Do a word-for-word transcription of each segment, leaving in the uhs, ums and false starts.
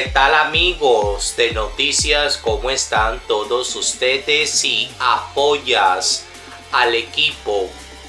tal amigos de noticias? ¿Cómo están todos ustedes? Si apoyas al equipo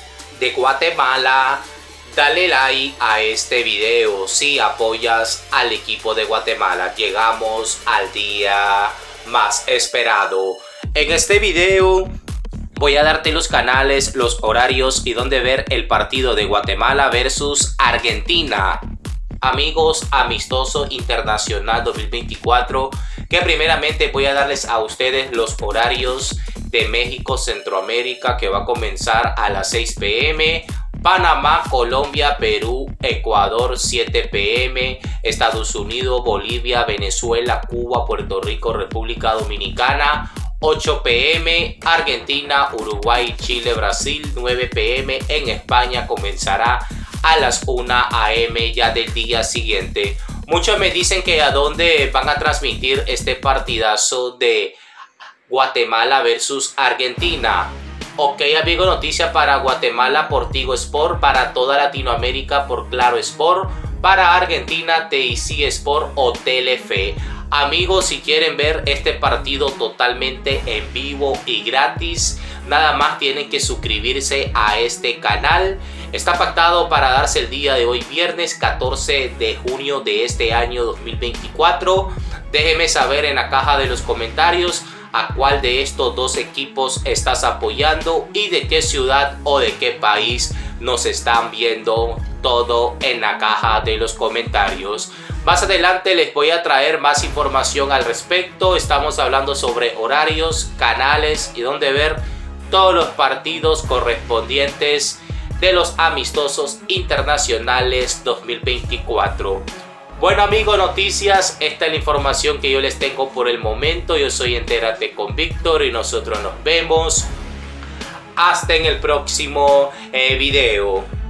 de Guatemala, dale like a este video. Si apoyas al equipo de Guatemala, llegamos al día más esperado. En este video voy a darte los canales, los horarios y dónde ver el partido de Guatemala versus Argentina. Amigos, amistoso internacional dos mil veinticuatro, que primeramente voy a darles a ustedes los horarios de México, Centroamérica, que va a comenzar a las seis p m Panamá, Colombia, Perú, Ecuador siete p m Estados Unidos, Bolivia, Venezuela, Cuba, Puerto Rico, República Dominicana ocho p m Argentina, Uruguay, Chile, Brasil nueve p m En España comenzará a las una a m ya del día siguiente. Muchos me dicen que a dónde van a transmitir este partidazo de Guatemala versus Argentina. Ok, amigo, noticia para Guatemala por Tigo Sport, para toda Latinoamérica por Claro Sport, para Argentina T I C Sport o Telefe. Amigos, si quieren ver este partido totalmente en vivo y gratis, nada más tienen que suscribirse a este canal. Está pactado para darse el día de hoy, viernes catorce de junio de este año dos mil veinticuatro. Déjeme saber en la caja de los comentarios a cuál de estos dos equipos estás apoyando y de qué ciudad o de qué país nos están viendo. Todo en la caja de los comentarios. Más adelante les voy a traer más información al respecto. Estamos hablando sobre horarios, canales y dónde ver todos los partidos correspondientes de los amistosos internacionales dos mil veinticuatro. Bueno amigos, noticias, esta es la información que yo les tengo por el momento. Yo soy Entérate con Víctor y nosotros nos vemos hasta en el próximo eh, video.